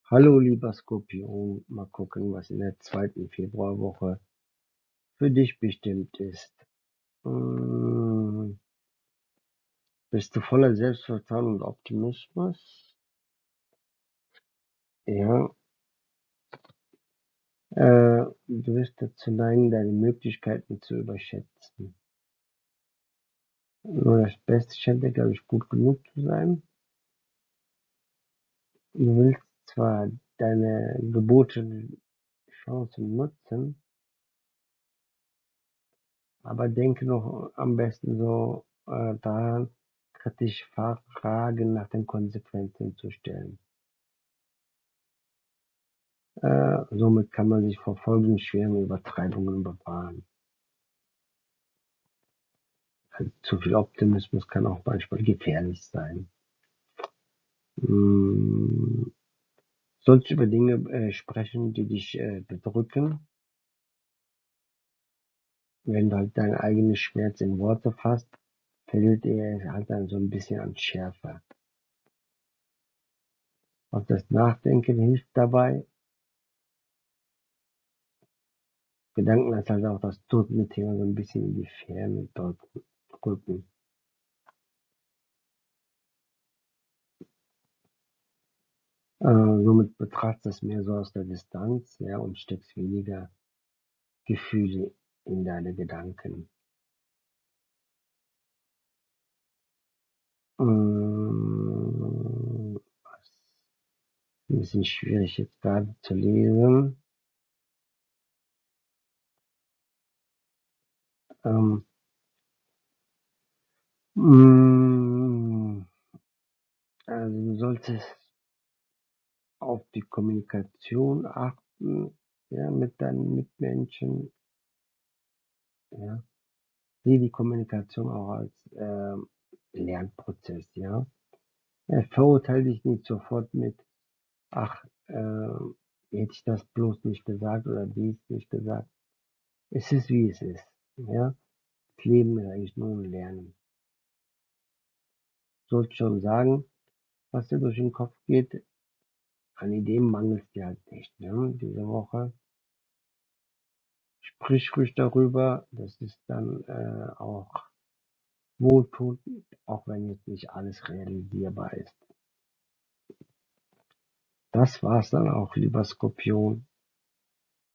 Hallo lieber Skorpion, mal gucken, was in der zweiten Februarwoche für dich bestimmt ist. Hm, Bist du voller Selbstvertrauen und Optimismus? Ja, du wirst dazu neigen, deine Möglichkeiten zu überschätzen. Nur das Beste scheint dir, glaube ich, gut genug zu sein. Du willst zwar deine gebotenen Chancen nutzen, aber denke noch am besten so daran, kritisch Fragen nach den Konsequenzen zu stellen. Somit kann man sich vor folgenden schweren Übertreibungen bewahren. Also zu viel Optimismus kann auch manchmal gefährlich sein. Hm, Sollst du über Dinge sprechen, die dich bedrücken, wenn du halt deinen eigenen Schmerz in Worte fasst, verliert er halt dann so ein bisschen an Schärfe. Auch das Nachdenken hilft dabei. Gedanken als halt auch das Totenthema so ein bisschen in die Ferne drücken. Somit betrachtest du es mehr so aus der Distanz, ja, und steckst weniger Gefühle in deine Gedanken. Was ein bisschen schwierig jetzt gerade zu lesen. Ähm, mm, also du solltest auf die Kommunikation achten, ja, mit deinen Mitmenschen, ja. Sehe die Kommunikation auch als Lernprozess, ja. Verurteile dich nicht sofort mit, ach, hätte ich das bloß nicht gesagt oder dies nicht gesagt. Es ist, wie es ist, ja. Das Leben ist eigentlich nur ein Lernen. Du sollst schon sagen, was dir durch den Kopf geht. An Ideen mangelt es dir halt nicht, ne, diese Woche. Sprich ruhig darüber. Das ist dann auch wohltuend, auch wenn jetzt nicht alles realisierbar ist. Das war's dann auch, lieber Skorpion.